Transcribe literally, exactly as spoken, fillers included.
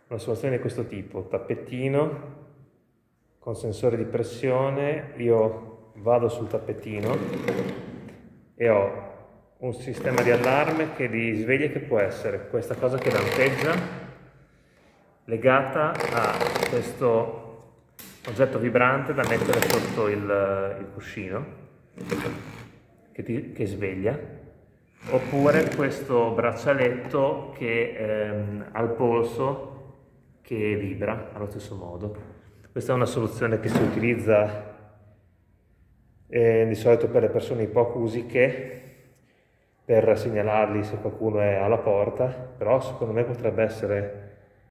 una soluzione di questo tipo: tappetino con sensore di pressione. Io vado sul tappetino e ho un sistema di allarme che di sveglia, che può essere questa cosa che lampeggia legata a questo oggetto vibrante da mettere sotto il, il cuscino che, ti, che sveglia, oppure questo braccialetto che ehm, ha il polso che vibra allo stesso modo. Questa è una soluzione che si utilizza eh, di solito per le persone ipoacusiche, per segnalargli se qualcuno è alla porta, però secondo me potrebbe essere